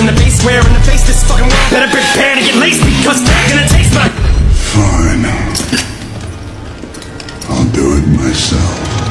in the face, square in the face. This fucking world better prepare to get laced, because they're gonna taste my... Fine. I'll do it myself.